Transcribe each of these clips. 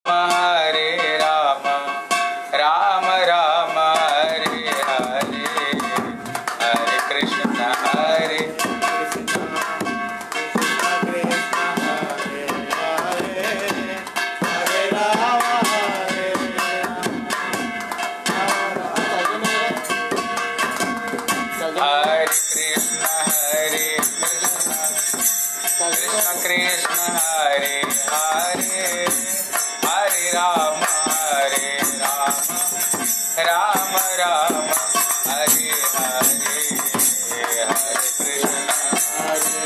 हरे राम राम राम हरे हरे हरे कृष्ण हरे कृष्ण हरे हरे हरे राम राम राम हरे हरे हरे कृष्ण हरे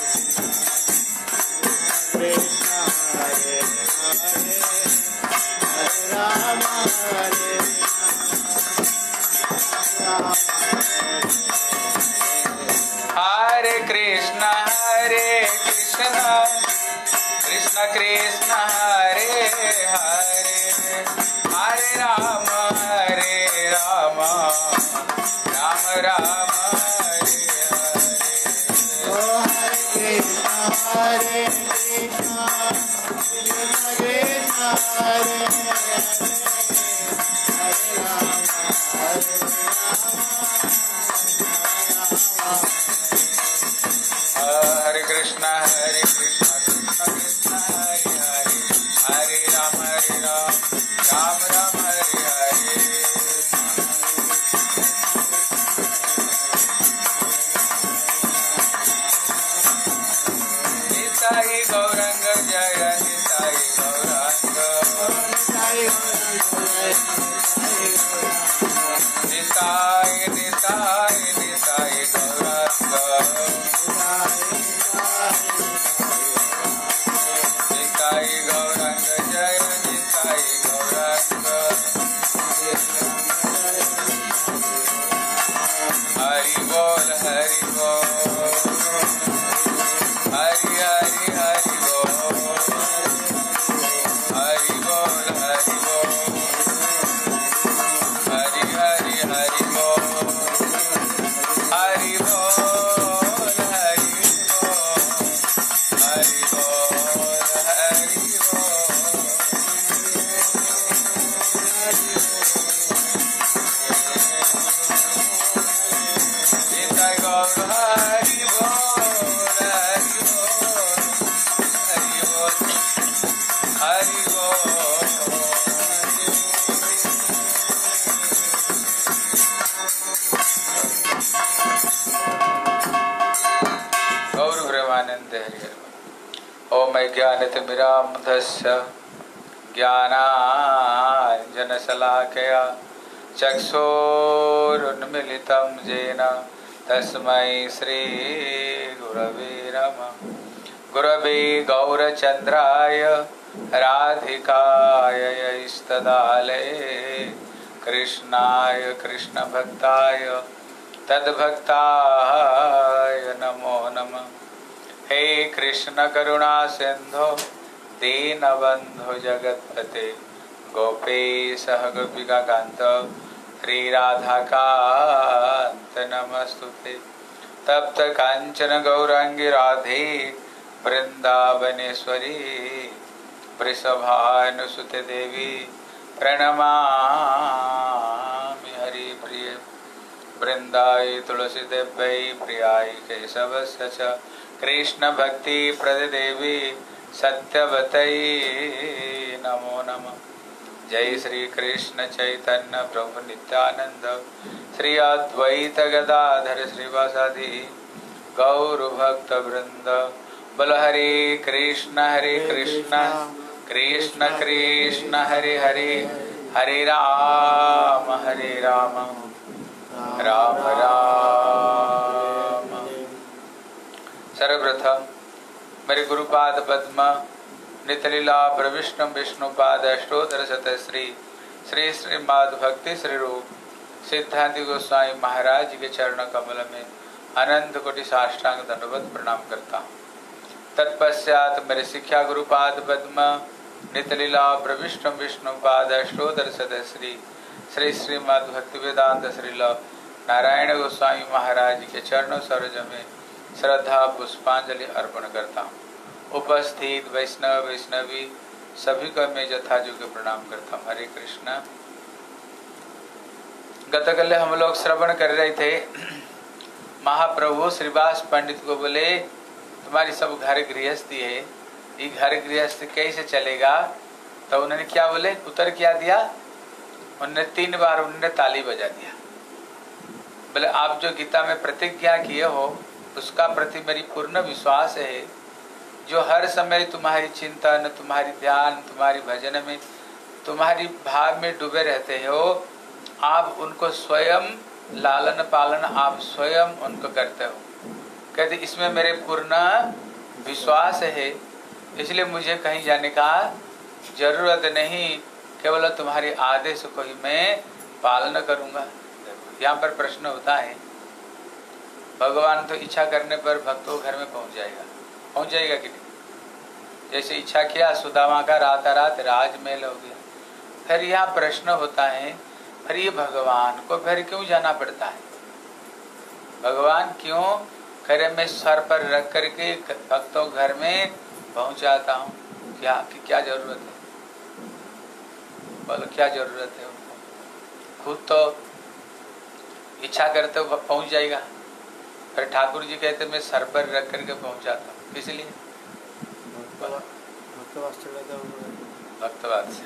राम हरे हरे कृष्ण कृष्ण कृष्ण हरे हरे हरे राम राम राम हरे हरे हरे कृष्ण कृष्ण हरे हरे कृष्ण कृष्ण कृष्ण हरे हरे हरे राम राम राम हरे हरे निताई गौरंग जय निताई गौरंग निताई निताई निताई गौरंग निताई गौरंग जय निताई गौरंग हरि बोल हरि बोल हरि हरि हरि बोल हरि बोल हरि बोल हरि हरि हरि बोल हरि बोल हरि बोल हरि निताई गौर हरि बोल हरि बोल हरि बोल गौर ब्रह्मानंद हरि ओम ज्ञानतिमिरान्धस्य ज्ञानाञ्जनशलाकया चक्षुरुन्मीलितं येन तस्मै श्रीगुरवे नमः गुरवे गौरचन्द्राय राधिकाय इष्टदालये कृष्णाय कृष्णभक्ताय तद्भक्ताय नमो नमः हे कृष्ण करुणा सिंधु दीनबंधु जगत्पते गोपेश गोपिका कांत श्री राधा कांत नमस्तुते तप्त कांचन गौरांगी राधे वृंदावनेश्वरी वृषभानुसुते देवी प्रणमामि हरि प्रिय वृंदाय तुलसी देव्यै प्रियाय केशवस्य च कृष्ण भक्ति प्रदेवी सत्यवतई नमो नमः जय श्री कृष्ण चैतन्य प्रभु नित्यानंद श्री अद्वैत गदाधर श्रीवासादि गौर भक्त वृंद बल हरे कृष्ण कृष्ण कृष्ण हरे हरे हरे राम राम राम। सर्वप्रथम मेरे गुरुपाद पद्म नितलीला प्रविष्णु विष्णुपाद अष्टोत्तर शत श्री श्री श्रीमद् भक्ति श्री रूप सिद्धांत गोस्वामी महाराज के चरण कमल में अनंत कोटि साष्टांग दंडवत प्रणाम करता हूँ। तत्पश्चात मेरे शिक्षा गुरुपाद पद्म नितलीला प्रविष्णु विष्णुपाद अष्टोत्तर शत श्री श्री श्रीमद् भक्ति वेदांत श्रील नारायण गोस्वामी महाराज के चरणों सरोज में श्रद्धा पुष्पांजलि अर्पण करता हूँ। उपस्थित वैष्णव वैष्णवी सभी को मैं यथा योग्य प्रणाम करता हूँ। हरे कृष्णा। गतकाल हम लोग श्रवण कर रहे थे, महाप्रभु श्रीवास पंडित को बोले तुम्हारी सब घर गृहस्थी है, ये घर गृहस्थी कैसे चलेगा? तो उन्होंने क्या बोले, उत्तर क्या दिया? उन्होंने 3 बार उन्होंने ताली बजा दिया। बोले आप जो गीता में प्रतिज्ञा किए हो उसका प्रति मेरी पूर्ण विश्वास है। जो हर समय तुम्हारी चिंतन, तुम्हारी ध्यान, तुम्हारी भजन में, तुम्हारी भाव में डूबे रहते हो, आप उनको स्वयं लालन पालन आप स्वयं उनको करते हो। कहते इसमें मेरे पूर्ण विश्वास है, इसलिए मुझे कहीं जाने का जरूरत नहीं, केवल तुम्हारे आदेश को ही मैं पालन करूंगा। यहाँ पर प्रश्न होता है, भगवान तो इच्छा करने पर भक्तों घर में पहुंच जाएगा कि नहीं? जैसे इच्छा किया सुदामा का रात राजमहल हो गया। फिर यहाँ प्रश्न होता है, फिर ये भगवान को फिर क्यों जाना पड़ता है? भगवान क्यों करे मैं सर पर रख करके भक्तों घर में पहुंचाता हूँ? क्या जरूरत है? बोलो क्या जरूरत है उनको? खुद तो इच्छा करते हो पहुंच जाएगा, फिर ठाकुर जी कहते मैं सर पर रख करके पहुंचाता हूँ। इसलिए भक्तवात्सल्य।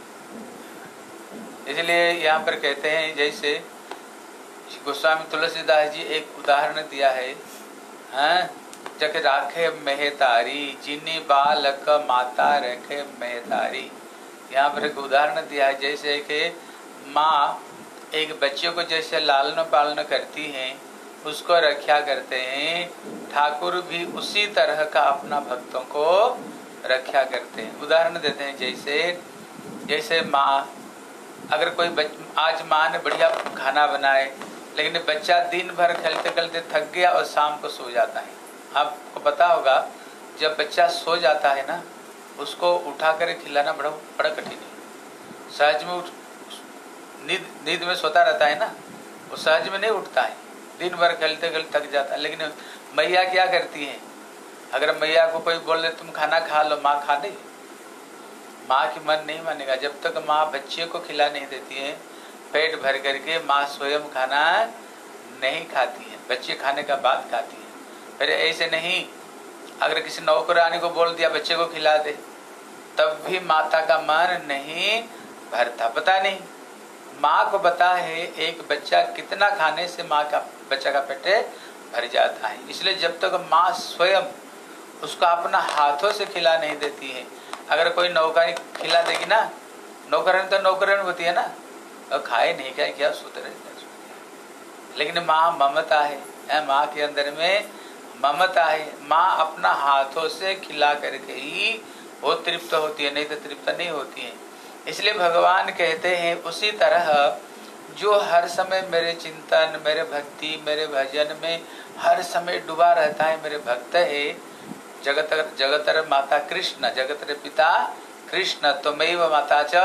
इसलिए यहाँ पर कहते हैं, जैसे गोस्वामी तुलसीदास जी एक उदाहरण दिया है, हाँ, जग राखे मेहतारी जिनी बालक माता रखे मेहतारी। यहाँ पर एक उदाहरण दिया है, जैसे कि माँ एक बच्चे को जैसे लालन पालन करती हैं, उसको रक्षा करते हैं, ठाकुर भी उसी तरह का अपना भक्तों को रक्षा करते हैं। उदाहरण देते हैं, जैसे माँ, अगर कोई आज माँ ने बढ़िया खाना बनाए, लेकिन बच्चा दिन भर खेलते खेलते थक गया और शाम को सो जाता है। आपको पता होगा, जब बच्चा सो जाता है ना, उसको उठा कर खिलाना बड़ा कठिन है। सहज में नींद में सोता रहता है ना, वो सहज में नहीं उठता है, दिन भर खेलते खेलते थक जाता है। लेकिन मैया क्या करती है, अगर मैया को कोई बोल दे तुम खाना खा लो, माँ खा नहीं, माँ की मन नहीं मानेगा। जब तक माँ बच्चे को खिला नहीं देती है पेट भर करके, माँ स्वयं खाना नहीं खाती है, बच्चे खाने का बाद खाती है। फिर ऐसे नहीं, अगर किसी नौकरानी को बोल दिया बच्चे को खिला दे, तब भी माता का मन नहीं भरता। पता नहीं, माँ को पता है एक बच्चा कितना खाने से माँ का बच्चा का पेट भर जाता है। इसलिए जब तक माँ स्वयं उसको अपना हाथों से खिला नहीं देती है, अगर कोई नौकरानी खिला देगी ना, नौकरानी तो नौकरानी होती है ना, और खाए नहीं खाए क्या सुधरे, लेकिन माँ ममता है, माँ के अंदर में ममता है। माँ अपना हाथों से खिला करके ही वो तृप्त होती है, नहीं तो तृप्त नहीं होती है। इसलिए भगवान कहते हैं, उसी तरह जो हर समय मेरे चिंतन, मेरे भक्ति, मेरे भजन में हर समय डूबा रहता है, मेरे भक्त है। जगतर माता कृष्ण, जगतर पिता कृष्ण, त्वमेव माता च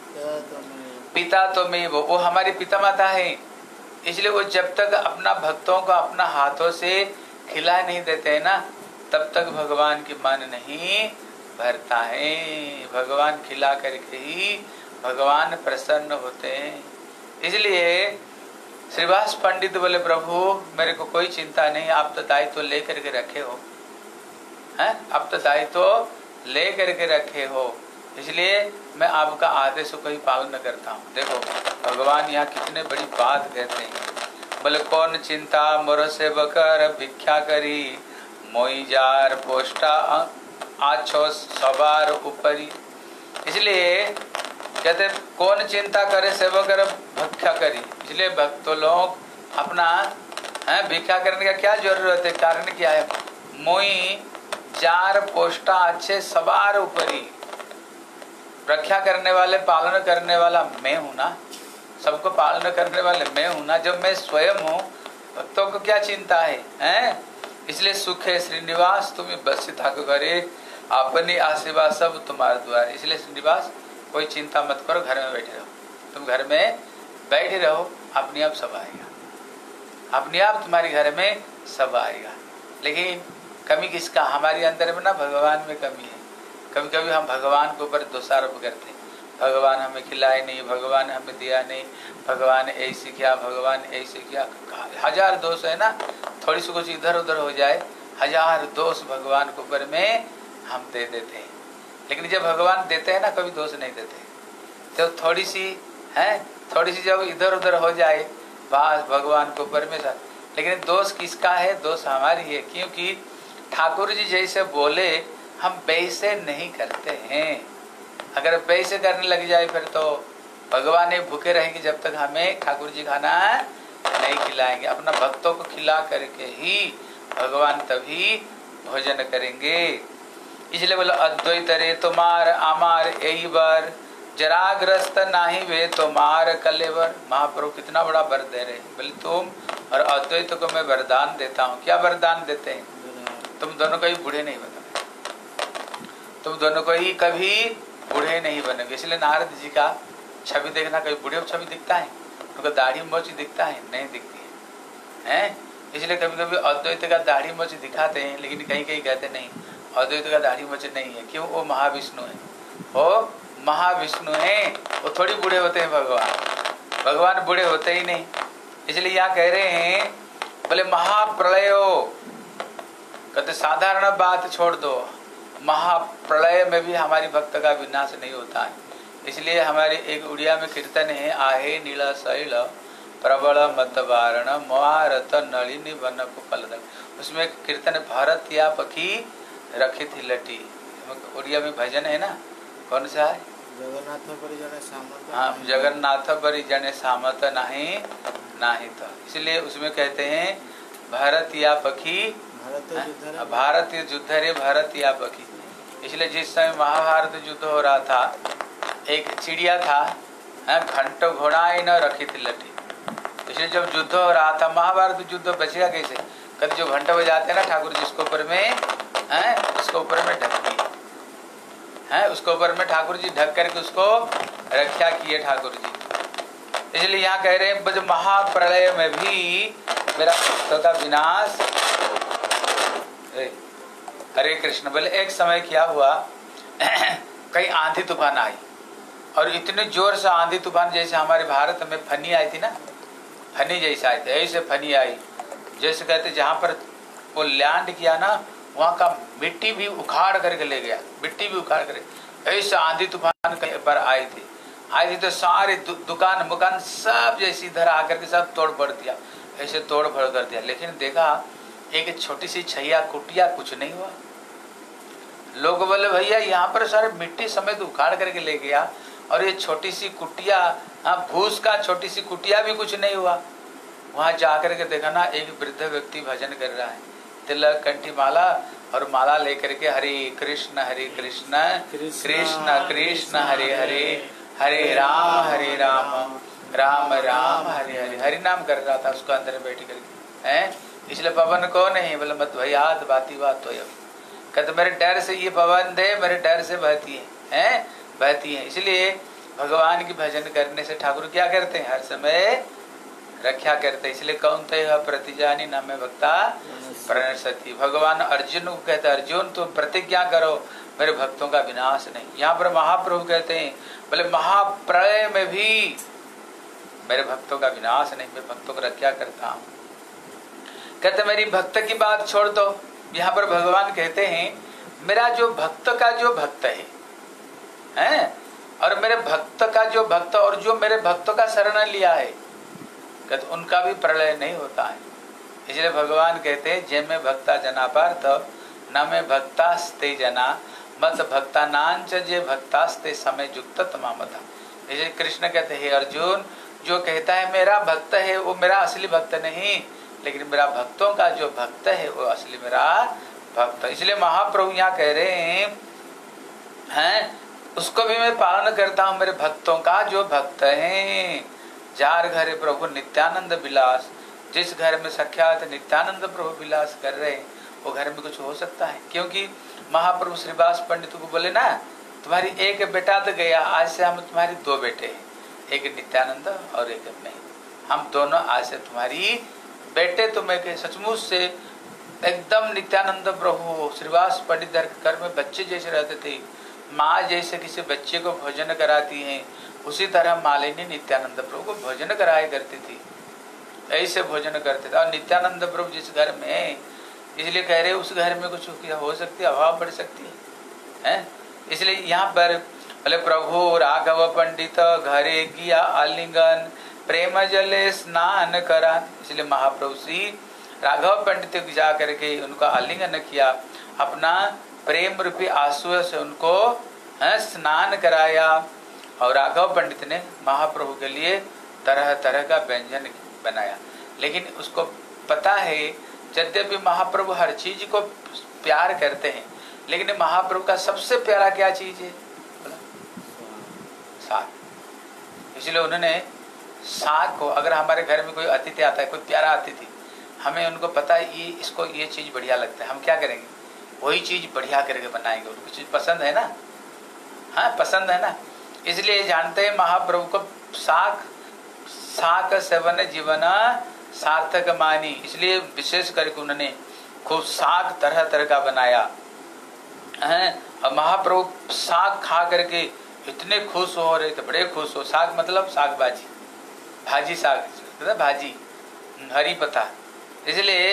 पिता त्वमेव, वो हमारी पिता माता है। इसलिए वो जब तक अपना भक्तों को अपना हाथों से खिला नहीं देते हैं ना, तब तक भगवान की मन नहीं भरता है। भगवान खिला करके ही भगवान प्रसन्न होते हैं। इसलिए श्रीवास पंडित बोले प्रभु मेरे को कोई चिंता नहीं, आप तो दायित्व ले करके रखे हो, हैं? आप तो दायित्व ले करके रखे हो, इसलिए मैं आपका आदेश को ही पालन करता हूँ। देखो भगवान यहाँ कितने बड़ी बात कहते हैं, बोले कौन चिंता मोर सेवकर भिक्षा करी, मोई जार पोष्टा आछो सवार ऊपरी। इसलिए कहते कौन चिंता करे सेवकर भिक्षा करी। इसलिए भक्त लोग अपना भिक्षा करने का क्या जरूरत है, कारण क्या है? मोई जार पोष्टा अच्छे सवार ऊपरी, रक्षा करने वाले पालन करने वाला मैं हूं ना, सबको पालन करने वाले मैं हूं ना। जब मैं स्वयं हूँ भक्तों को क्या चिंता है, हैं? इसलिए सुखे श्रीनिवास तुम्हें बस ठाकुर करे, अपनी आशीर्वाद सब तुम्हारे द्वारा। इसलिए श्रीनिवास कोई चिंता मत करो, घर में बैठे रहो, तुम घर में बैठे रहो, अपने आप सब आएगा, अपने आप तुम्हारे घर में सब आएगा। लेकिन कमी किसका? हमारे अंदर में ना भगवान में कमी है। कभी कभी हम भगवान के ऊपर दोषारोप करते हैं, भगवान हमें खिलाए नहीं, भगवान हमें दिया नहीं, भगवान ऐसे किया, भगवान ऐसे किया। हजार दोष है ना, थोड़ी सी कुछ इधर उधर हो जाए, हजार दोष भगवान के ऊपर में हम दे देते हैं। लेकिन जब भगवान देते हैं ना, कभी दोष नहीं देते। तो थोड़ी सी जब इधर उधर हो जाए, बस भगवान को ऊपर में। लेकिन दोष किसका है? दोष हमारी है, क्योंकि ठाकुर जी जैसे बोले हम वैसे नहीं करते हैं। अगर वैसे करने लग जाए फिर तो भगवान ही भूखे रहेंगे जब तक हमें ठाकुर जी खाना नहीं खिलाएंगे। अपना भक्तों को खिला करके ही भगवान तभी भोजन करेंगे। इसलिए बोलो अद्वैत रे तुम्हार आमार यही बर, जराग्रस्त नाही वे तुम्हार कलेवर। महाप्रभु कितना बड़ा वर दे रहे हैं। बोले तुम और अद्वैत को मैं वरदान देता हूँ। क्या वरदान देते हैं? तुम दोनों कभी बूढ़े नहीं बनोगे, तुम दोनों को ही कभी बूढ़े नहीं बनोगे। इसलिए नारद जी का छवि देखना, कभी बूढ़े छवि दिखता है? उनका दाढ़ी मोची दिखता है? नहीं दिखती है। इसलिए कभी कभी अद्वैत का दाढ़ी मोची दिखाते हैं, लेकिन कहीं कहीं कहते नहीं अद्वैत का दाढ़ी मोची नहीं है। क्यों? वो महाविष्णु है, वो महाविष्णु है, वो थोड़ी बूढ़े होते हैं। भगवान बूढ़े होते ही नहीं। इसलिए यहाँ कह रहे हैं, बोले महाप्रलयो, कहते साधारण बात छोड़ दो, महाप्रलय में भी हमारी भक्त का विनाश नहीं होता है। इसलिए हमारे एक उड़िया में कीर्तन है, आहे नीला शैल प्रबल मत वारण महारत नलिनी वन कुपलदल। उसमें कीर्तन भारत या पखी रखी थी लटी। उड़िया में भजन है ना, कौन सा है? जगन्नाथ परिजन सामत। हाँ, जगन्नाथ परिजन सामत नहीं नहीं तो। इसलिए उसमें कहते हैं भारत या पखी, भारत युद्ध रे भारत या पखी। इसलिए जिस समय महाभारत युद्ध हो रहा था, एक चिड़िया था, घंटों घोड़ाई न रखी थी लटी। इसलिए जब युद्ध हो रहा था, महाभारत युद्ध बचेगा कैसे? कभी जो घंटा बजाते हैं ना ठाकुर जी, उसके ऊपर में उसको ऊपर में ढक दिए, उसको ऊपर में ठाकुर जी ढक करके उसको रक्षा किए ठाकुर जी। इसलिए यहाँ कह रहे हैं, महाप्रलय में भी मेरा भक्तों का विनाश। हरे कृष्ण। बोले एक समय क्या हुआ, कहीं आंधी तूफान आई, और इतने जोर से आंधी तूफान, जैसे हमारे भारत में फनी आई थी ना, फनी जैसे आई थी, ऐसे फनी आई। जैसे कहते जहाँ पर वो लैंड किया ना, वहाँ का मिट्टी भी उखाड़ करके ले गया, मिट्टी भी उखाड़ करके। ऐसे आंधी तूफान कहीं पर आई थी तो सारे दुकान मुकान सब जैसे इधर आकर के सब तोड़ फोड़ दिया, ऐसे तोड़ फोड़ कर दिया। लेकिन देखा एक छोटी सी छैया कुटिया, कुछ नहीं हुआ। लोग बोले भैया यहाँ पर सारे मिट्टी समेत उखाड़ करके ले गया, और ये छोटी सी कुटिया, भूस का छोटी सी कुटिया भी कुछ नहीं हुआ। वहां जाकर के देखा ना, एक वृद्ध व्यक्ति भजन कर रहा है, तिलक कंठी माला और माला लेकर के हरे कृष्ण कृष्ण कृष्ण हरे हरे, हरे राम राम राम हरे हरे, हरि नाम कर रहा था उसको अंदर बैठ करके हैं। इसलिए पवन को नहीं, बोले मत भैयात बाती बात तो कहते मेरे डर से ये पवन दे, मेरे डर से बहती है बहती है। इसलिए भगवान की भजन करने से ठाकुर क्या करते हैं? हर समय रक्षा करते। इसलिए कौन थे प्रतिजानी नाम भक्ता प्रणशति। भगवान अर्जुन को कहते अर्जुन तुम प्रतिज्ञा करो मेरे भक्तों का विनाश नहीं। यहाँ पर महाप्रभु कहते हैं, बोले महाप्रलय में भी मेरे भक्तों का विनाश नहीं, मैं भक्तों को रक्षा करता हूँ। कहते मेरी भक्त की बात छोड़ दो। यहाँ पर भगवान कहते हैं मेरा जो भक्त का जो भक्त है और मेरे भक्त का जो भक्त और जो मेरे भक्तों का शरण लिया है, कहते उनका भी प्रलय नहीं होता है। इसलिए भगवान कहते हैं जय में भक्ता जना पार्थ न में भक्तास्ते जना मत भक्ता नांच जे भक्तास्ते समय युक्त तमामता। इसलिए कृष्ण कहते हैं अर्जुन, जो कहता है मेरा भक्त है वो मेरा असली भक्त नहीं, लेकिन मेरा भक्तों का जो भक्त है वो असली मेरा भक्त। इसलिए महाप्रभु यहाँ कह रहे हैं उसको भी मैं पालन करता हूँ, मेरे भक्तों का जो भक्त है। जार घरे प्रभु नित्यानंद विलास, जिस घर में सख्यात नित्यानंद प्रभु विलास कर रहे हैं वो घर में कुछ हो सकता है। क्योंकि महाप्रभु श्रीवास पंडित को बोले ना, तुम्हारी एक बेटा तो गया, आज से हम तुम्हारी दो बेटे हैं, एक नित्यानंद और एक मैं, हम दोनों आज से तुम्हारी बेटे। तुम्हें सचमुच से एकदम नित्यानंद प्रभु श्रीवास पंडित घर में बच्चे जैसे रहते थे, माँ जैसे किसी बच्चे को भोजन कराती हैं, उसी तरह मालिनी नित्यानंद प्रभु को भोजन कराया करती थी, ऐसे भोजन करते थे। और नित्यानंद प्रभु जिस घर में है, इसलिए कह रहे उस घर में कुछ हो सकती है, अभाव बढ़ सकती है। इसलिए यहाँ पर बोले प्रभु राघव पंडित घरे किया आलिंगन प्रेम जले स्नान करा। इसलिए महाप्रभु श्री राघव पंडित को जा करके उनका आलिंगन किया, अपना प्रेम रूपी आंसू से उनको स्नान कराया। और राघव पंडित ने महाप्रभु के लिए तरह तरह का व्यंजन बनाया। लेकिन उसको पता है यद्यपि महाप्रभु हर चीज को प्यार करते हैं, लेकिन महाप्रभु का सबसे प्यारा क्या चीज है? साग। इसलिए उन्होंने साग को, अगर हमारे घर में कोई अतिथि आता है, कोई प्यारा अतिथि, हमें उनको पता है ये इसको ये चीज बढ़िया लगता है, हम क्या करेंगे? वही चीज बढ़िया करके बनाएंगे। उनको चीज पसंद है ना, हाँ पसंद है ना, इसलिए जानते हैं महाप्रभु को साग सेवन जीवन सार्थक मानी। इसलिए विशेष करके उन्होंने खूब साग तरह तरह का बनाया है। और महाप्रभु साग खा करके इतने खुश हो रहे थे, बड़े खुश हो। साग मतलब साग भाजी, भाजी साग मतलब भाजी, हरी पत्ता। इसलिए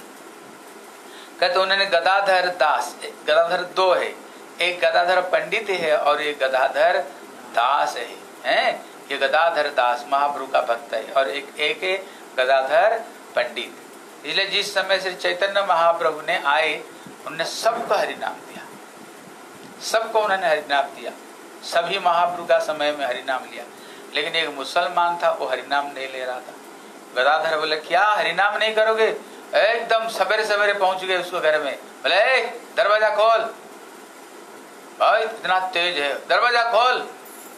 कहते उन्होंने गदाधर दास, गदाधर दो है, एक गदाधर पंडित है और एक गदाधर दास है। ये गदाधर दास महाप्रभु का भक्त है और एक गदाधर पंडित। इसलिए जिस समय श्री चैतन्य महाप्रभु ने आए, उन्होंने सबको हरिनाम दिया, सबको उन्होंने हरिनाम दिया। सभी महाप्रभु का समय में हरिनाम लिया, लेकिन एक मुसलमान था, वो हरिनाम नहीं ले रहा था। गदाधर बोले क्या हरिनाम नहीं करोगे? एकदम सवेरे सवेरे पहुंच गए उसको घर में, बोले दरवाजा खोल, भाई इतना तेज है, दरवाजा खोल।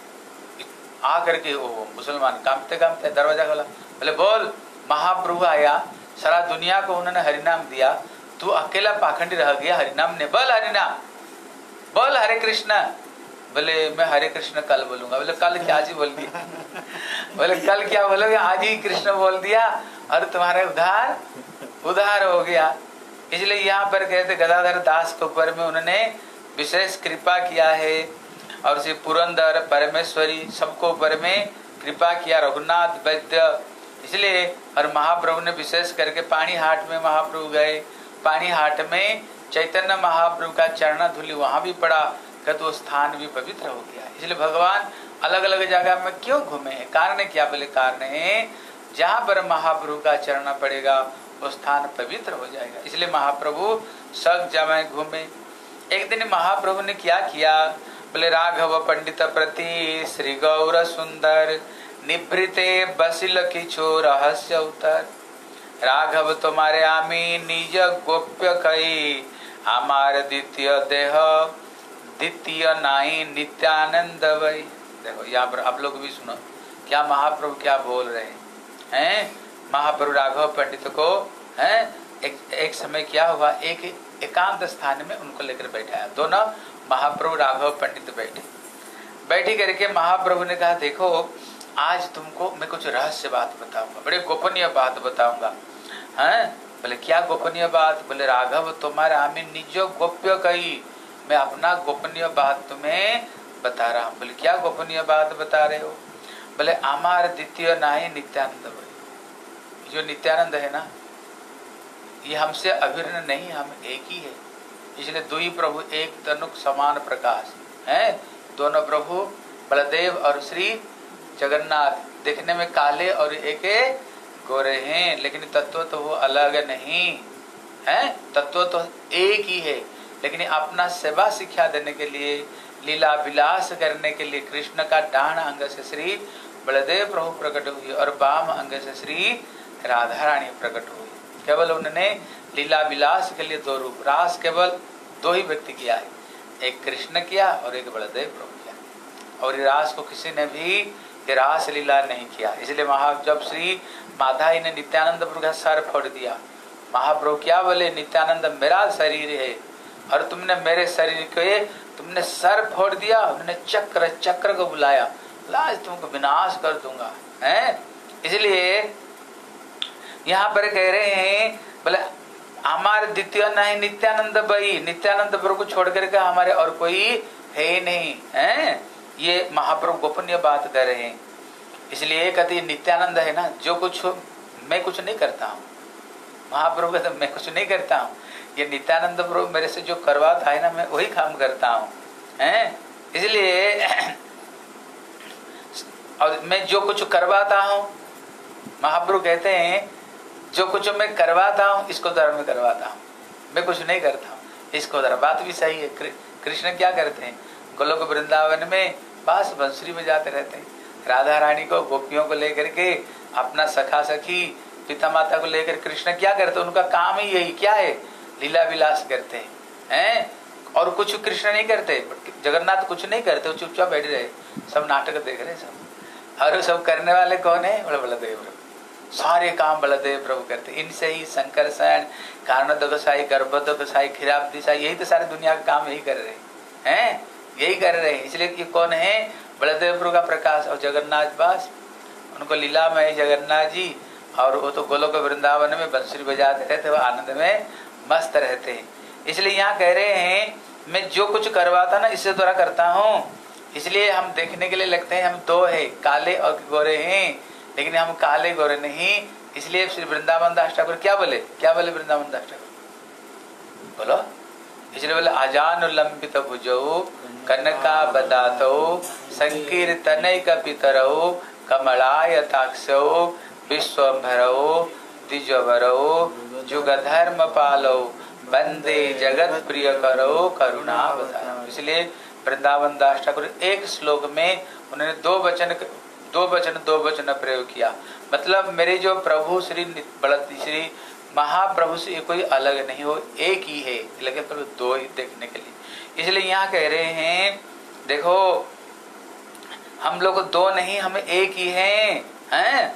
आकर के वो मुसलमान कांपते कांपते दरवाजा खोला, बोले बोल महाप्रभु आया, सारा दुनिया को उन्होंने हरिनाम दिया, तू अकेला पाखंडी रह गया, हरिनाम ने बोल, हरिनाम बोल, हरे कृष्ण। बोले मैं हरे कृष्ण कल बोलूंगा। बोले कल क्या? आज ही बोल दिया। बोले कल क्या बोलोगे? आज ही कृष्ण बोल दिया और तुम्हारे उधार हो गया। इसलिए यहाँ पर कहते गदाधर दास के ऊपर में उन्होंने विशेष कृपा किया है। और श्री पुरंदर परमेश्वरी सबको ऊपर में कृपा किया, रघुनाथ वैद्य। इसलिए और महाप्रभु ने विशेष करके पानी हाट में महाप्रभु गए, पानी हाट में चैतन्य महाप्रभु का चरण धूलि वहां भी पड़ा, कहते वो स्थान भी पवित्र हो गया। इसलिए भगवान अलग अलग जगह में क्यों घूमे हैं? कारण क्या? बोले कारण है जहाँ पर महाप्रभु का चरण पड़ेगा वो स्थान पवित्र हो जाएगा। इसलिए महाप्रभु सब जगह घूमे। एक दिन महाप्रभु ने क्या किया? बोले राघव पंडित प्रति श्री गौर सुंदर निभृते बसिल किचो रहस्य उतर। राघव तुम्हारे आमी निज गोप्य कई, हमारे द्वितीय देह द्वितीय नाई नित्यानंद वही। देखो यहाँ पर आप लोग भी सुनो क्या महाप्रभु क्या बोल रहे हैं। महाप्रभु राघव पंडित को एक समय क्या हुआ, एक एकांत स्थान में उनको लेकर बैठाया। दोनों महाप्रभु राघव पंडित बैठे करके महाप्रभु ने कहा देखो आज तुमको मैं कुछ रहस्य बात बताऊंगा, बड़े गोपनीय बात बताऊंगा। बोले क्या गोपनीय बात? बोले राघव तुम्हारे आमी निजो गोप्य कही, मैं अपना गोपनीय बात तुम्हें बता रहा हूँ। बोले क्या गोपनीय बात बता रहे हो? बोले हमारे द्वितीय नाई नित्यानंद भाई, जो नित्यानंद है ना ये हमसे अभिन्न नहीं, हम एक ही है। इसलिए दो ही प्रभु एक तनुक समान प्रकाश है। दोनों प्रभु बलदेव और श्री जगन्नाथ देखने में काले और एक गोरे हैं, लेकिन तत्व तो वो अलग नहीं है, तत्व तो एक ही है। लेकिन अपना सेवा शिक्षा देने के लिए, लीला विलास करने के लिए कृष्ण का डान अंग से श्री बलदेव प्रभु प्रकट हुए और वाम अंग से श्री राधा रानी प्रकट हुई। केवल उन्होंने लीला विलास के लिए दो रूप, रास केवल दो ही व्यक्ति किया है, एक कृष्ण किया और एक बलदेव प्रभु किया। और ये रास को किसी ने भी ये रास लीला नहीं किया। इसलिए जब श्री माधाई ने नित्यानंद प्रभु का सर फोड़ दिया, महाप्रभु क्या बोले? नित्यानंद मेरा शरीर है और तुमने मेरे शरीर के तुमने सर फोड़ दिया। उन्होंने चक्र को बुलाया, आज तुमको विनाश कर दूंगा है। इसलिए यहाँ पर कह रहे हैं बोले हमारे द्वितीय नहीं नित्यानंद भाई, नित्यानंद प्रभु को छोड़ करके हमारे और कोई है ही नहीं है। ये महाप्रभु गोपनीय बात कर रहे हैं। इसलिए कहते नित्यानंद है ना, जो कुछ मैं कुछ नहीं करता हूँ। महाप्रभु कहते मैं कुछ नहीं करता हूँ, ये नित्यानंद प्रभु मेरे से जो करवाता है ना, मैं वही काम करता हूँ हैं। इसलिए और मैं जो कुछ करवाता हूँ, महाप्रभु कहते हैं जो कुछ मैं करवाता हूँ इसको द्वारा मैं करवाता हूँ, मैं कुछ नहीं करता हूँ इसको द्वारा। बात भी सही है। कृष्ण क्या करते हैं, गोलोक वृंदावन में बांस बंसुरी बजाते रहते हैं। राधा रानी को, गोपियों को लेकर के, अपना सखा सखी पिता माता को लेकर कृष्ण क्या करते हैं, उनका काम ही यही क्या है, लीला विलास करते हैं। और कुछ कृष्ण नहीं करते, जगन्नाथ कुछ नहीं करते, वो चुपचाप बैठे रहे, सब नाटक देख रहे सब। और सब करने वाले कौन है, बलदेव प्रभु। सारे काम बलदेव प्रभु करते। इनसे ही संकर्षण, कारणोद गोसाई, गर्भोद गोसाई, क्षीराब्दी साई, यही तो सारी दुनिया का काम यही कर रहे हैं, यही कर रहे हैं। इसलिए ये कौन है, बलदेव प्रभु का प्रकाश। और जगन्नाथ बास, उनको लीला में जगन्नाथ जी, और वो तो गोलोक वृंदावन में बंसुरी बजाते रहते, वो आनंद में मस्त रहते हैं। इसलिए यहाँ कह रहे हैं मैं जो कुछ करवाता ना इससे द्वारा करता हूँ। इसलिए हम देखने के लिए लगते हैं हम दो है, काले और गोरे हैं, लेकिन हम काले गोरे नहीं। इसलिए श्री वृंदावन दास ठाकुर क्या बोले वृंदावन दास ठाकुर बोलो, इसलिए बोले अजानु लंबित भुजौ कनका बदातो संकीर्तनैक पितरौ कमलायताक्षौ विश्वंभरौ द्विजवरौ जुगधर्म पालौ वंदे जगत प्रिय करो करुणावतारौ। इसलिए वृंदावन दास ठाकुर एक श्लोक में उन्होंने दो वचन प्रयोग किया। मतलब मेरे जो प्रभु श्री महाप्रभु से ये कोई अलग नहीं हो, एक ही है, लेकिन प्रभु दो ही देखने के लिए। इसलिए यहाँ कह रहे हैं देखो हम लोग दो नहीं, हम एक ही हैं।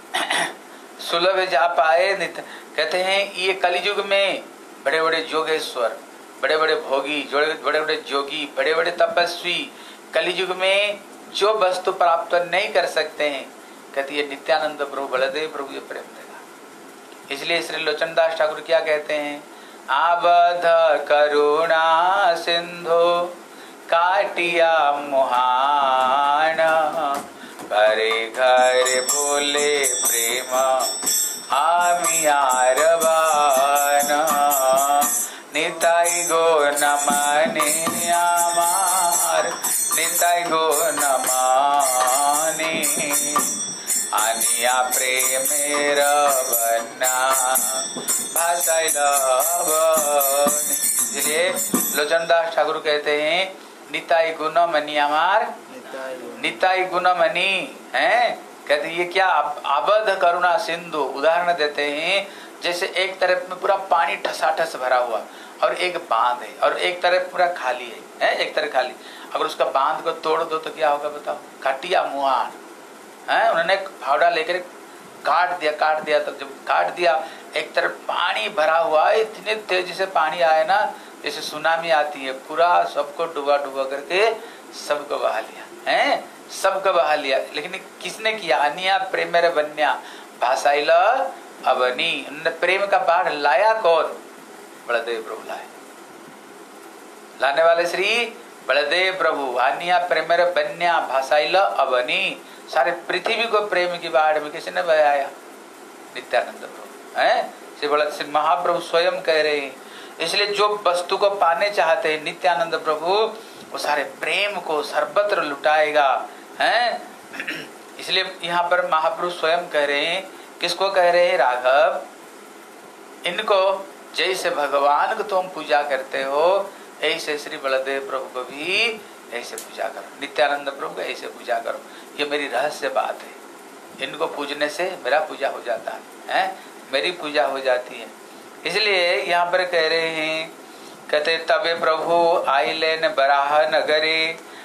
सुलभ जा पाए कहते हैं ये कलियुग में बड़े बड़े जोगेश्वर, बड़े बड़े भोगी, बड़े बड़े जोगी, बड़े बड़े तपस्वी कलियुग में जो वस्तु प्राप्त नहीं कर सकते हैं, कहते ये नित्यानंद प्रभु बलदेव प्रभु ये प्रेम देगा। इसलिए श्री लोचनदास ठाकुर क्या कहते हैं, आबध करुणा सिंधु काटिया मुहान, घरे घर बोले प्रेम आमियारवान, निताई गो नमने आमार, निताई गो नमाने, आनिया प्रेमेर बन्ना भाषाई लवन। इसलिए लोचनदास ठाकुर कहते हैं निताई गुण मनी हमार, निताई गुण मनी है। कहते ये क्या, आबद्ध करुणा सिंधु उदाहरण देते हैं। जैसे एक तरफ में पूरा पानी ठसाठस भरा हुआ और एक बांध है, और एक तरफ पूरा खाली है, एक तरफ खाली। अगर उसका बांध को तोड़ दो तो क्या होगा बताओ, काटिया मुहान है। उन्होंने फावड़ा लेकर काट दिया तो जब काट दिया एक तरफ पानी भरा हुआ, इतने तेजी से पानी आया ना जैसे सुनामी आती है, पूरा सबको डुबा करके सबको बहा लिया है, सबको बहा लिया। लेकिन किसने किया, अनिया प्रेमेर बन्या भाषाइल अवनी, प्रेम का बाढ़ लाया कौन, बलदेव प्रभु लाए, लाने वाले श्री बलदेव प्रभु। अनिया प्रेमेर बन्या भाषाइल अवनी, सारे पृथ्वी को प्रेम की बाढ़ में किसने बहाया, नित्यानंद प्रभु है। श्री महाप्रभु स्वयं कह रहे हैं। इसलिए जो वस्तु को पाने चाहते हैं नित्यानंद प्रभु, वो सारे प्रेम को सर्वत्र लुटाएगा हैं। इसलिए यहाँ पर महाप्रभु स्वयं कह रहे हैं, किसको कह रहे हैं, राघव इनको जैसे भगवान को तुम पूजा करते हो ऐसे श्री बलदेव प्रभु को भी ऐसे पूजा करो, नित्यानंद प्रभु को ऐसे पूजा करो। ये मेरी रहस्य बात है, इनको पूजने से मेरा पूजा हो जाता है, मेरी पूजा हो जाती है। इसलिए यहाँ पर कह रहे हैं, कहते तबे प्रभु आइलेन बराह नगरे,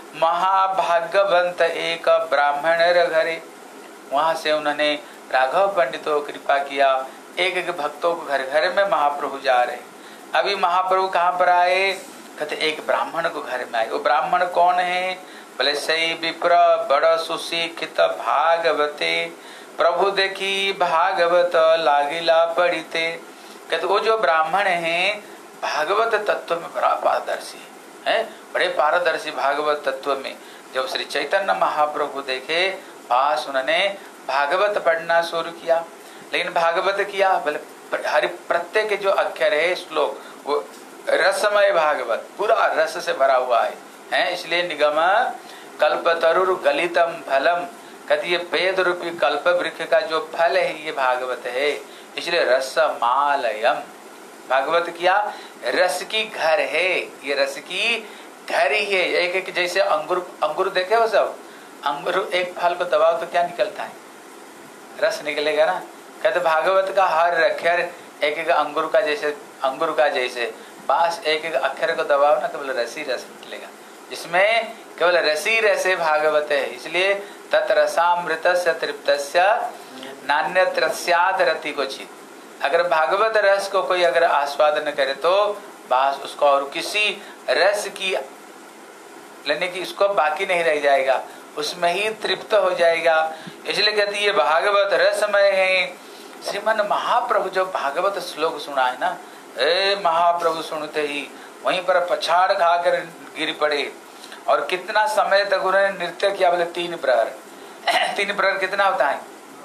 महाभाग्यवंत एक ब्राह्मण घरे। वहां से उन्होंने राघव पंडितों को कृपा किया, एक एक भक्तों को घर घर में महाप्रभु जा रहे। अभी महाप्रभु कहाँ पर आए, कहते एक ब्राह्मण को घर में आए। वो ब्राह्मण कौन है, बोले सही विप्र बड़ सुशिक्षित भागवते, प्रभु देखी भागवत लागिला पढ़िते। कहते वो जो ब्राह्मण है भागवत तत्व में बड़ा पारदर्शी है, है, बड़े पारदर्शी भागवत तत्व में। जब श्री चैतन्य महाप्रभु देखे पास, उन्होंने भागवत पढ़ना शुरू किया। लेकिन भागवत किया बोले हर प्रत्येक जो अक्षर है श्लोक वो रसमय भागवत, पूरा रस से भरा हुआ है। इसलिए निगम कल्पतरुर गलितम फलम, कहती ये वेद रूपी कल्प वृक्ष का जो फल है ये भागवत है। इसलिए रसमालयम, भागवत किया रस की घर है, ये रस की घर ही है। एक एक जैसे अंगूर देखे हो सब, अंगूर एक फल को दबाओ तो क्या निकलता है, रस निकलेगा ना। कहते भागवत का हर अक्षर एक एक अंगूर का जैसे पास एक एक अक्षर को दबाओ ना केवल रस ही रस निकलेगा, जिसमें केवल रसी रसे भागवत है। इसलिए तत्रसामृतस्य तृप्तस्य नान्यत्र रति क्वचित्, अगर भागवत रस को कोई अगर आस्वादन करे तो बस उसको और किसी रस की लेने की उसको बाकी नहीं रह जाएगा, उसमें ही तृप्त हो जाएगा। इसलिए कहती है भागवत रसमय है। श्रीमन महाप्रभु जो भागवत श्लोक सुना है ना, महाप्रभु सुनते ही वहीं पर पछाड़ खाकर गिर पड़े। और कितना समय तक उन्होंने नृत्य किया, बोले 3 प्रहर। 3 प्रहर कितना होता है,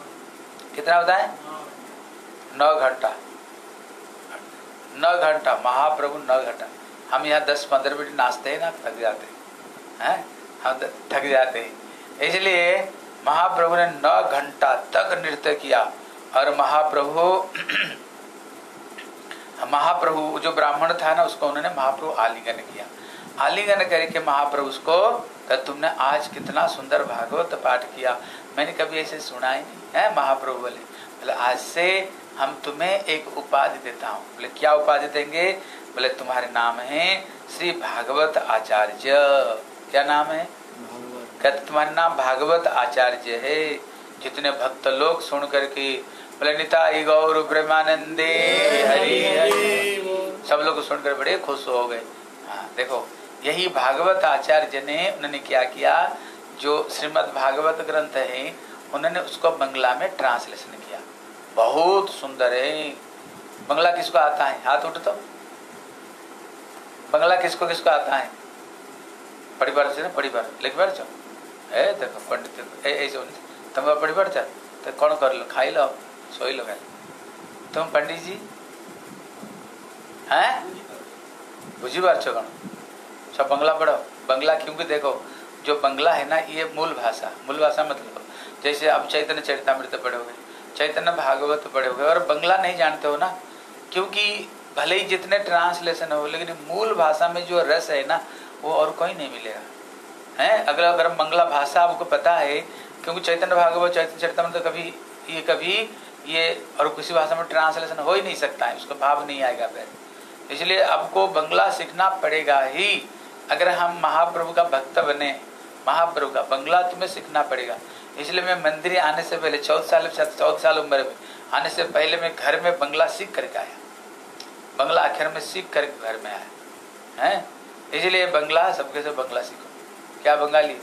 9 घंटा। 9 घंटा महाप्रभु 9 घंटा। हम यहाँ 10-15 मिनट नाचते हैं ना, थक जाते हैं, हम थक जाते हैं। इसलिए महाप्रभु ने 9 घंटा तक नृत्य किया। और महाप्रभु जो ब्राह्मण था ना, उसको उन्होंने महाप्रभु आलिंगन किया। आलिंगन करके महाप्रभु उसको कहा तुमने आज कितना सुंदर भागवत पाठ किया, मैंने कभी ऐसे सुना ही नहीं है। महाप्रभु बोले आज से हम तुम्हें एक उपाधि देता हूँ। बोले क्या उपाधि देंगे, बोले तुम्हारे नाम है श्री भागवत आचार्य। क्या नाम है, कहते तुम्हारा नाम भागवत आचार्य है। जितने भक्त लोग सुन करके बोले निताई गौर प्रेमानंदे हरि हरि, सब लोग सुनकर बड़े खुश हो गए। हाँ देखो यही भागवत आचार्य ने उन्होंने क्या किया, जो श्रीमद् भागवत ग्रंथ है उन्होंने उसको बंगला में ट्रांसलेशन किया। बहुत सुंदर है। बंगला किसको आता है, हाथ उठ तो। बंगला किसको किसको आता है, पढ़ी बार से ना, पढ़ी बार लिख बार चो ए देखो पंडित ऐसे तुम पढ़ी बार चा तो कौन कर लो, खाई लो सोई लो। तुम पंडित जी हैं बुझी बार छो कौन सब बंगला पढ़ो। बंगला क्योंकि देखो जो बंगला है ना ये मूल भाषा मतलब जैसे अब चैतन्य चरितामृत पढ़ोगे, चैतन्य भागवत पढ़ोगे और बंगला नहीं जानते हो ना, क्योंकि भले ही जितने ट्रांसलेशन हो लेकिन मूल भाषा में जो रस है ना वो और कोई नहीं मिलेगा है। अगर बंगला भाषा आपको पता है, क्योंकि चैतन्य भागवत चैतन्य चरितामृत कभी ये और किसी भाषा में ट्रांसलेशन हो ही नहीं सकता है, उसका भाव नहीं आएगा फिर। इसलिए आपको बंगला सीखना पड़ेगा ही। अगर हम महाप्रभु का भक्त बने, महाप्रभु का बंगला तुम्हें सीखना पड़ेगा। इसलिए मैं मंदिर आने से पहले 14 साल उम्र में आने से पहले मैं घर में बंगला सीख करके आया, बंगला आखिर में सीख करके घर में आया है। इसलिए बंगला सबके से बंगला सीखो। क्या बंगाली,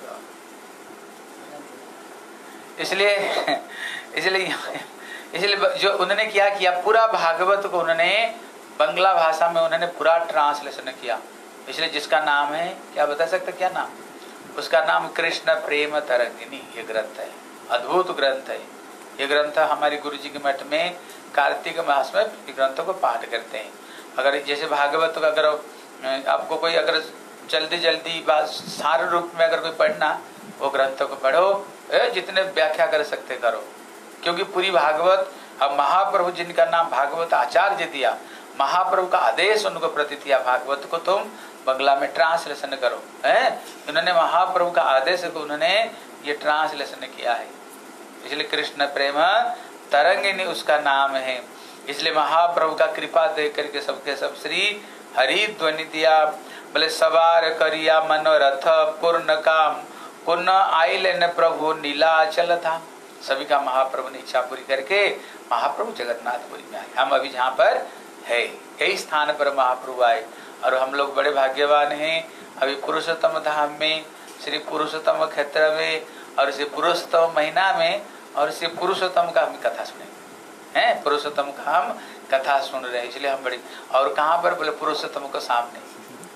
इसलिए जो उन्होंने क्या किया, पूरा भागवत को उन्होंने बंगला भाषा में उन्होंने पूरा ट्रांसलेशन किया। इसलिए जिसका नाम है, क्या बता सकते क्या नाम, उसका नाम कृष्ण प्रेम तरंगिनी ये ग्रंथ है। अद्भुत ग्रंथ है ये ग्रंथ। हमारे गुरु जी के मठ में कार्तिक मास में ग्रंथों को पाठ करते हैं। अगर जैसे भागवत का अगर आपको कोई अगर जल्दी बात सार रूप में अगर कोई पढ़ना, वो ग्रंथों को पढ़ो, जितने व्याख्या कर सकते करो। क्योंकि पूरी भागवत, अब महाप्रभु जिनका नाम भागवत आचार्य दिया, महाप्रभु का आदेश उनको प्रति दिया भागवत को तुम बंगला में ट्रांसलेशन करो है। उन्होंने महाप्रभु का आदेश को उन्होंने ये ट्रांसलेशन किया है। इसलिए कृष्ण प्रेम तरंगिनी उसका नाम है। इसलिए महाप्रभु का कृपा देख करके सबके सब श्री हरि ध्वनि दिया। बोले सवार करिया मनोरथ पूर्ण काम, पुण्य आइल न प्रभु नीलाचल था। सभी का महाप्रभु ने इच्छा पूरी करके महाप्रभु जगन्नाथपुरी में आए। हम अभी जहाँ पर है यही स्थान पर महाप्रभु आए और हम लोग बड़े भाग्यवान हैं। अभी पुरुषोत्तम धाम में, श्री पुरुषोत्तम क्षेत्र में और श्री पुरुषोत्तम महीना में और श्री पुरुषोत्तम का हम कथा सुने हैं। पुरुषोत्तम का हम कथा सुन रहे हैं, इसलिए हम बड़ी। और कहाँ पर, बोले पुरुषोत्तम को सामने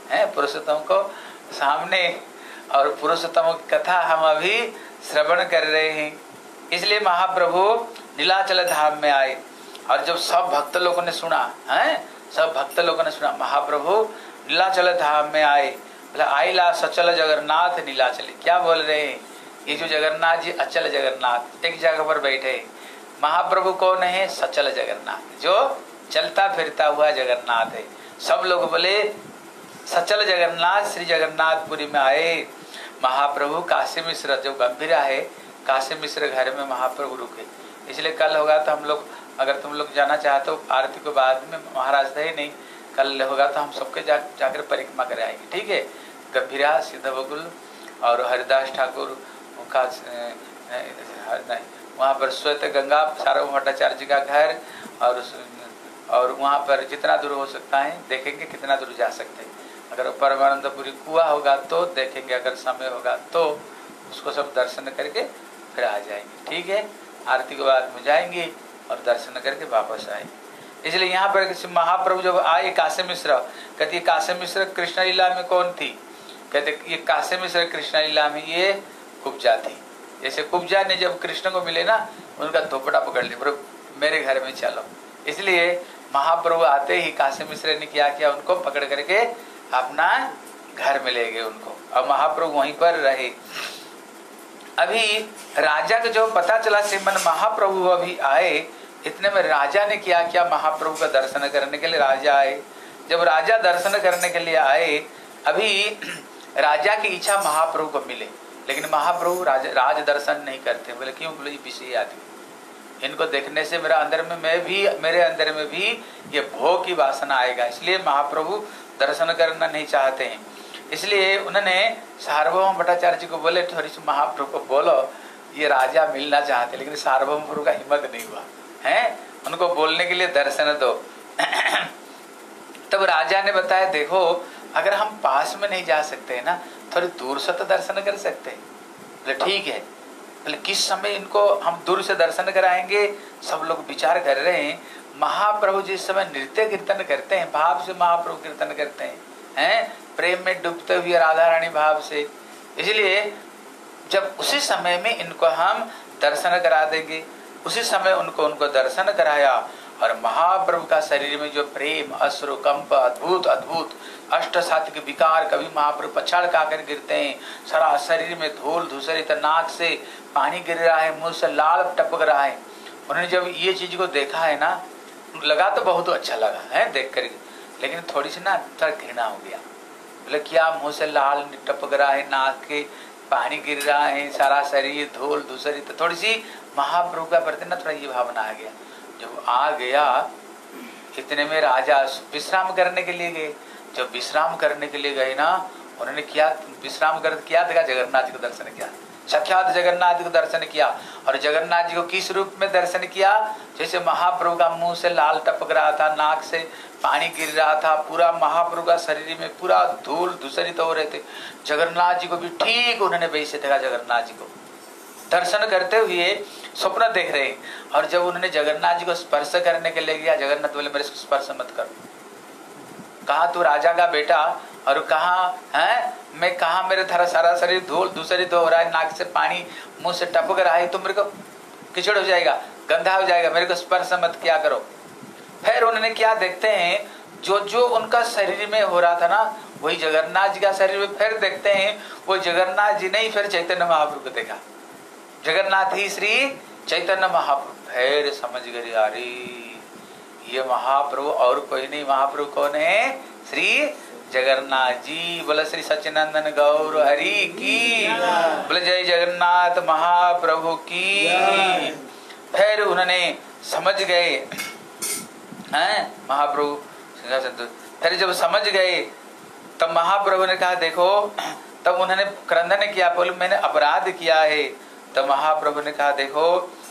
है पुरुषोत्तम को सामने, और पुरुषोत्तम की कथा हम अभी श्रवण कर रहे हैं। इसलिए महाप्रभु नीलाचल धाम में आए, और जब सब भक्त लोगों ने सुना है, सब भक्त लोगों ने सुना महाप्रभु नीलाचल धाम में आए, बोला आइला सचल जगन्नाथ नीलाचल। क्या बोल रहे हैं? ये जो जगन्नाथ जी अचल जगन्नाथ एक जगह पर बैठे। महाप्रभु कौन है? सचल जगन्नाथ, जो चलता फिरता हुआ जगन्नाथ है। सब लोग बोले सचल जगन्नाथ श्री जगन्नाथपुरी में आए। महाप्रभु काशी मिश्र जो गंभीरा है, काशी मिश्र घर में महाप्रभु रुके। इसलिए कल होगा तो हम लोग, अगर तुम लोग जाना चाहते हो आरती के बाद में, महाराज थे नहीं, कल होगा तो हम सबके जाकर परिक्रमा कर आएंगे, ठीक है। गंभीरा सिद्ध बकुल और हरिदास ठाकुर उनका वहाँ पर श्वेत गंगा सार्वभौम भट्टाचार्य जी का घर, और वहाँ पर जितना दूर हो सकता है देखेंगे, कितना दूर जा सकते हैं। अगर परमानंदपुरी कुआ होगा तो देखेंगे, अगर समय होगा तो उसको सब दर्शन करके फिर आ जाएंगे, ठीक है। आरती के बाद में जाएंगे और दर्शन करके वापस आएंगे। इसलिए यहाँ पर महाप्रभु जब आए काशी मिश्र, कहती काशी मिश्र कृष्ण लीला में कौन थी? कहते ये काशी मिश्र कृष्ण लीला में ये कुब्जा थी। जैसे कुब्जा ने जब कृष्ण को मिले ना, उनका धोपड़ा पकड़ लिया, मेरे घर में चलो। इसलिए महाप्रभु आते ही काशी मिश्र ने क्या किया, उनको पकड़ करके अपना घर में ले गए उनको, और महाप्रभु वहीं पर रहे। अभी राजा को जो पता चला श्रीमन महाप्रभु अभी आए, इतने में राजा ने क्या किया, महाप्रभु का दर्शन करने के लिए राजा आए। जब राजा दर्शन करने के लिए आए, अभी राजा की इच्छा महाप्रभु को मिले, लेकिन महाप्रभु राज दर्शन नहीं करते। बोले क्यों? बोले विषय आदमी, इनको देखने से मेरे अंदर में भी ये भोग की वासना आएगा, इसलिए महाप्रभु दर्शन करना नहीं चाहते हैं। इसलिए उन्होंने सार्वभौम भट्टाचार्य जी को बोले थोड़ी सी महाप्रभु को बोलो, ये राजा मिलना चाहते, लेकिन सार्वभौम प्रभु का हिम्मत नहीं हुआ है उनको बोलने के लिए दर्शन दो। तब राजा ने बताया देखो, अगर हम पास में नहीं जा सकते है ना, थोड़ी दूर से तो दर्शन कर सकते हैं। बोले ठीक है। बोले किस समय इनको हम दूर से दर्शन कराएंगे? सब लोग विचार कर रहे हैं। महाप्रभु जिस समय नृत्य कीर्तन करते हैं, भाव से महाप्रभु कीर्तन करते हैं, प्रेम में डूबते हुए राधा रानी भाव से, इसलिए जब उसी समय में इनको हम दर्शन करा देंगे। उसी समय उनको दर्शन कराया, और महाप्रभु का शरीर में जो प्रेम, अश्रु, कंप, अद्भुत अद्भुत अष्ट सात्विक विकार, कभी महाप्रभु पछाड़ खाकर गिरते हैं, सारा शरीर में धूल धूसरित, नाक से पानी गिर रहा है, मुंह से लाल टपक रहा है। उन्होंने जब ये चीज को देखा है ना, लगा तो बहुत अच्छा लगा है देख कर, लेकिन थोड़ी सी ना थोड़ा घृणा हो गया। बोले क्या मुंह से लाल टपक रहा है, नाक के पानी गिर रहा है, सारा शरीर धूल धूसरित, तो थोड़ी सी महाप्रभु का प्रति ना थोड़ा ये भावना आ गया। जब आ गया, इतने में राजा विश्राम करने के लिए गए। जब विश्राम करने के लिए गए ना, उन्होंने क्या विश्राम कर क्या देखा? जगन्नाथ जी को दर्शन किया, साक्षात जगन्नाथ जी को दर्शन किया। और जगन्नाथ जी को किस रूप में दर्शन किया? जैसे महाप्रभु का मुंह से लाल टपक रहा था, नाक से पानी गिर रहा था, पूरा महाप्रभु का शरीर में पूरा धूल धूसरित हो रहे थे। जगन्नाथ जी को भी ठीक उन्होंने वैसे देखा। जगन्नाथ जी को दर्शन करते हुए स्वप्न देख रहे। और जब उन्होंने जगन्नाथ जी को स्पर्श करने के लिए गया, जगन्नाथ बोले मेरे को स्पर्श मत कर। कहा तू राजा का बेटा, और कहा है मैं कहा मेरे सारा शरीर धूल दूसरित हो रहा है, नाक से पानी मुंह से टपक रहा है, तो मेरे को कीचड़ हो जाएगा, गंदा हो जाएगा, मेरे को स्पर्श मत क्या करो। फिर उन्होंने क्या देखते हैं, जो उनका शरीर में हो रहा था ना, वही जगन्नाथ जी का शरीर में फिर देखते हैं। वो जगन्नाथ जी नहीं, फिर चैतन्य महाप्रभु को देखा। जगन्नाथ ही श्री चैतन्य महाप्रभु। फिर समझ गए अरे ये महाप्रभु और कोई नहीं, महाप्रभु कौन है? श्री जगन्नाथ जी। बोले श्री सच्चिदानंद गौर हरि की, बोले जय जगन्नाथ महाप्रभु की। फिर उन्होंने समझ गए हैं महाप्रभु। फिर जब समझ गए तब महाप्रभु ने कहा देखो, तब उन्होंने क्रंदन किया, बोले मैंने अपराध किया है। तब महाप्रभु ने कहा देखो,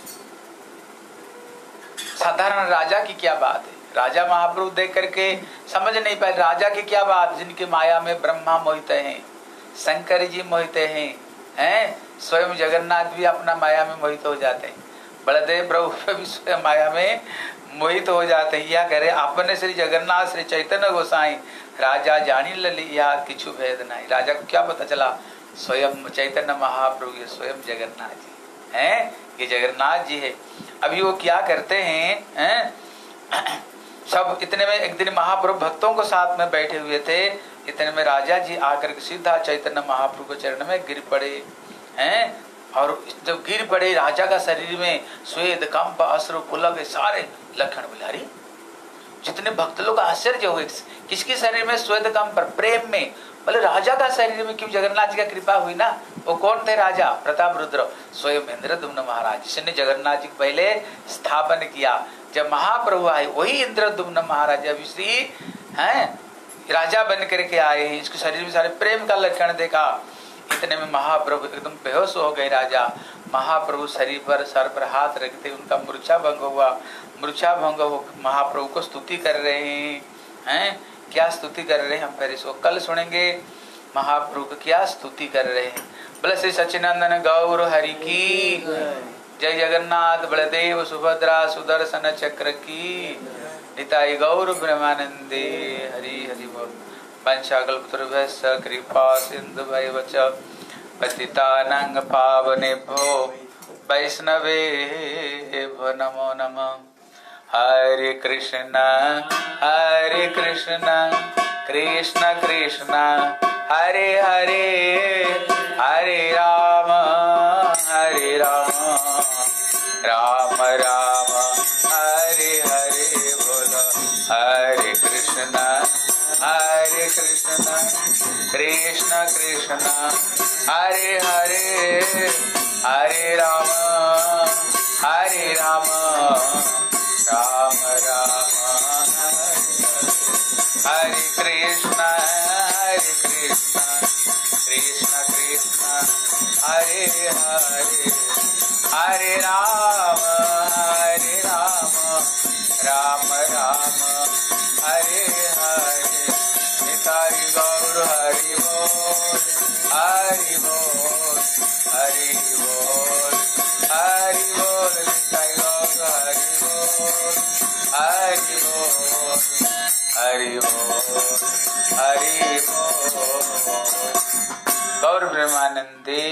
साधारण राजा की क्या बात है। राजा महाप्रभु देख करके समझ नहीं पाए राजा की क्या बात, जिनके माया में ब्रह्मा मोहित हैं, शंकर जी मोहित हैं, स्वयं जगन्नाथ भी अपना माया में मोहित हो जाते हैं। बलदेव प्रभु भी स्वयं माया में मोहित हो जाते हैं। या करे अपने श्री जगन्नाथ श्री चैतन्य गोसाई राजा जानी लिया किछु भेद नहीं। राजा को क्या पता चला स्वयं चैतन्य महाप्रभु ये स्वयं जगन्नाथ जी हैं, ये जगन्नाथ जी है। अभी वो क्या करते हैं, सब इतने में एक दिन महाप्रभु भक्तों को साथ में बैठे हुए थे। इतने में राजा जी आकर के सीधा चैतन्य महाप्रभु के चरण में गिर पड़े हैं। और जब गिर पड़े राजा का शरीर में स्वेद कंप अश्रु पुलक सारे लक्षण बिलारी। जितने भक्त लोग आश्चर्य हुए किसके शरीर में स्वेद कंप, प्रेम में। बोले राजा का शरीर में क्यों? जगन्नाथ जी का कृपा हुई ना। वो कौन थे? राजा प्रताप रुद्र स्वयं इंद्रद्युम्न महाराज, जिसने जगन्नाथ जी को पहले स्थापन किया। जब महाप्रभु आए वही इंद्रद्युम्न महाराज अभी श्री हैं राजा बन करके आए हैं। इसके शरीर में सारे प्रेम का लक्षण देखा। इतने में महाप्रभु एकदम बेहोश हो गए। राजा महाप्रभु शरीर पर सर पर हाथ रखते उनका मूर्छा भंग हुआ। मूर्छा भंग हो महाप्रभु को स्तुति कर रहे हैं। क्या स्तुति कर रहे हैं हम फिर इसको कल सुनेंगे। महाप्रभु को क्या स्तुति कर रहे हैं। बोले श्री सच्चिदानंद गौर हरि की जय। जगन्नाथ बलदेव सुभद्रा सुदर्शन चक्र की निताई गौर ब्रह्मानंदे हरि हरि बोल। पंचाकल्पतरुभ्यश्च कृपा सिन्धुभ्यैव च पतितानां पावनेभ्यो वैष्णवेभ्यो नमो नमः। हरे कृष्ण कृष्ण कृष्ण हरे हरे, हरे राम राम राम हरे हरे बोलो। हरे कृष्ण कृष्ण कृष्ण हरे हरे, हरे राम राम राम हरे कृष्ण कृष्ण कृष्ण हरे हरे, हरे राम राम राम हरे हरे। निताई गौर हरि बोल, हरि बोल, हरि बोल, हरि बोल। निताई गौर हरि बोल, हरि बोल, हरि बोल, हरि बोल। गौर ब्रह्मानंदे